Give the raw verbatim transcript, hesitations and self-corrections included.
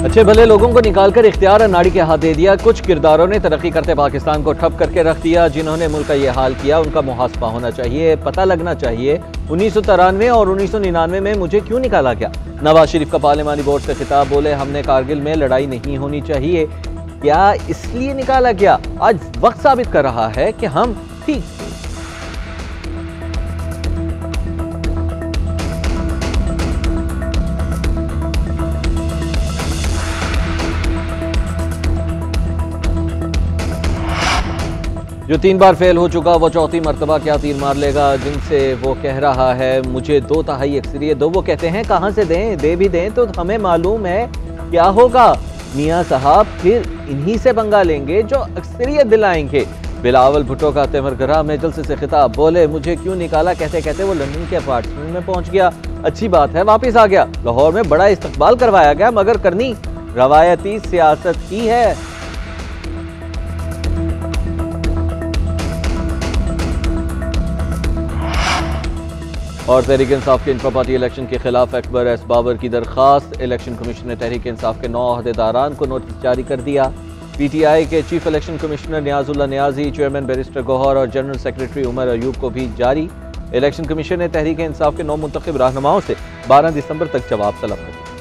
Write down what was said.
अच्छे भले लोगों को निकालकर इख्तियार अनाड़ी के हाथ दे दिया। कुछ किरदारों ने तरक्की करते पाकिस्तान को ठप करके रख दिया। जिन्होंने मुल्क का ये हाल किया उनका मुहासबा होना चाहिए। पता लगना चाहिए उन्नीस सौ तिरानवे और उन्नीस सौ निन्यानवे में मुझे क्यों निकाला गया। नवाज शरीफ का पार्लिमानी बोर्ड से खिताब, बोले हमने कारगिल में लड़ाई नहीं होनी चाहिए, क्या इसलिए निकाला गया? आज वक्त साबित कर रहा है कि हम ठीक। जो तीन बार फेल हो चुका वो चौथी मरतबा क्या तीर मार लेगा। जिनसे वो कह रहा है मुझे दो तिहाई अक्सरियत दो, वो कहते हैं कहां से दें, दे भी दें तो हमें मालूम है क्या होगा। मियां साहब फिर इन्हीं से पंगा लेंगे जो अक्सरियत दिलाएंगे। बिलावल भुट्टो का तेमरगरा में जलसे से खिताब, बोले मुझे क्यों निकाला, कहते कहते वो लंदन के अपार्टमेंट में पहुंच गया। अच्छी बात है वापिस आ गया। लाहौर में बड़ा इस्तकबाल करवाया गया मगर करनी रवायती सियासत ही है। और तहरीक इंसाफ के इंट्रा पार्टी इलेक्शन के खिलाफ अकबर एस बाबर की दरखास्त। इलेक्शन कमीशन ने तहरीक इंसाफ के नौ अहदेदारान को नोटिस जारी कर दिया। पीटीआई के chief election commissioner Niazullah Niazi, chairman barrister Gohar और जनरल सेक्रेटरी उमर अयूब को भी जारी। इलेक्शन कमीशन ने तहरीक इंसाफ के नौ मुंतखब रहनुमाओं से बारह दिसंबर तक जवाब तलब कर दिया।